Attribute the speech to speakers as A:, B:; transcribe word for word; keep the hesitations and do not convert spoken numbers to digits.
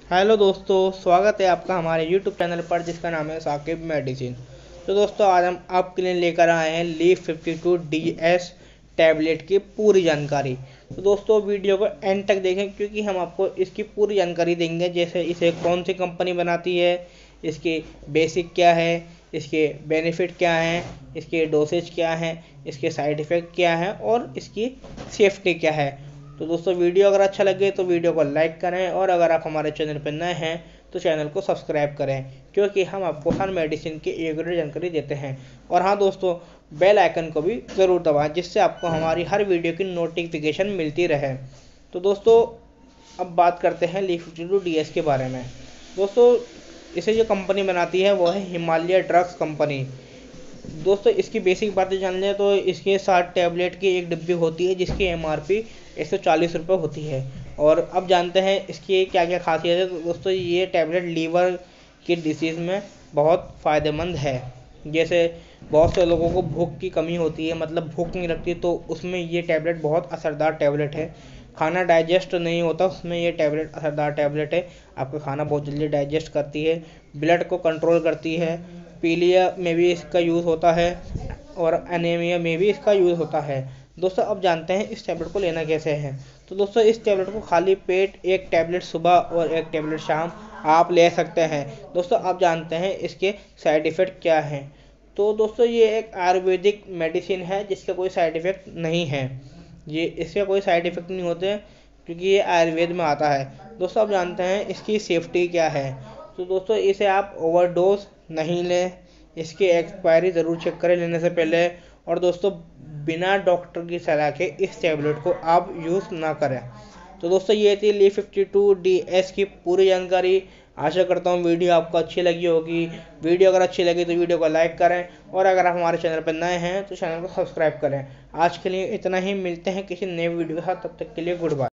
A: Hello दोस्तों, स्वागत है आपका हमारे यूट्यूब चैनल पर जिसका नाम है साकिब मेडिसिन। तो दोस्तों, आज हम आपके लिए लेकर आए हैं leaf fifty two D S tablet की पूरी जानकारी। तो दोस्तों, वीडियो को एंड तक देखें क्योंकि हम आपको इसकी पूरी जानकारी देंगे, जैसे इसे कौन सी कंपनी बनाती है, इसकी बेसिक क्या है, इसके बेनिफिट क्या हैं, इसके डोसेज क्या हैं, इसके साइड इफ़ेक्ट क्या हैं और इसकी सेफ्टी क्या है। तो दोस्तों, वीडियो अगर अच्छा लगे तो वीडियो को लाइक करें और अगर आप हमारे चैनल पर नए हैं तो चैनल को सब्सक्राइब करें, क्योंकि हम आपको हर मेडिसिन की एक जानकारी देते हैं। और हाँ दोस्तों, बेल आइकन को भी ज़रूर दबाएं जिससे आपको हमारी हर वीडियो की नोटिफिकेशन मिलती रहे। तो दोस्तों, अब बात करते हैं leaf fifty two D S के बारे में। दोस्तों, इसे जो कंपनी बनाती है वो है हिमालय ड्रग्स कंपनी। दोस्तों, इसकी बेसिक बातें जान लें तो इसके साथ टैबलेट की एक डिब्बी होती है जिसकी एम आर पी एक सौ चालीस रुपये होती है। और अब जानते हैं इसकी क्या क्या खासियत है। तो दोस्तों, ये टैबलेट लीवर की डिसीज़ में बहुत फ़ायदेमंद है। जैसे बहुत से लोगों को भूख की कमी होती है, मतलब भूख नहीं लगती, तो उसमें ये टैबलेट बहुत असरदार टैबलेट है। खाना डाइजेस्ट नहीं होता, उसमें ये टैबलेट असरदार टैबलेट है। आपका खाना बहुत जल्दी डाइजेस्ट करती है, ब्लड को कंट्रोल करती है, पीलिया में भी इसका यूज़ होता है और एनीमिया में भी इसका यूज़ होता है। दोस्तों, अब जानते हैं इस टैबलेट को लेना कैसे है। तो दोस्तों, इस टैबलेट को खाली पेट एक टैबलेट सुबह और एक टैबलेट शाम आप ले सकते हैं। दोस्तों, अब जानते हैं इसके साइड इफ़ेक्ट क्या हैं। तो दोस्तों, ये एक आयुर्वेदिक मेडिसिन है जिसका कोई साइड इफ़ेक्ट नहीं है। ये इसके कोई साइड इफ़ेक्ट नहीं होते क्योंकि ये आयुर्वेद में आता है। दोस्तों, अब जानते हैं इसकी सेफ्टी क्या है। तो दोस्तों, इसे आप ओवरडोज नहीं लें, इसकी एक्सपायरी ज़रूर चेक करें लेने से पहले। और दोस्तों, बिना डॉक्टर की सलाह के इस टैबलेट को आप यूज़ ना करें। तो दोस्तों, ये थी leaf fifty two D S की पूरी जानकारी। आशा करता हूँ वीडियो आपको अच्छी लगी होगी। वीडियो अगर अच्छी लगी तो वीडियो को लाइक करें और अगर आप हमारे चैनल पर नए हैं तो चैनल को सब्सक्राइब करें। आज के लिए इतना ही, मिलते हैं किसी नए वीडियो के साथ, तब तक के लिए गुड बाय।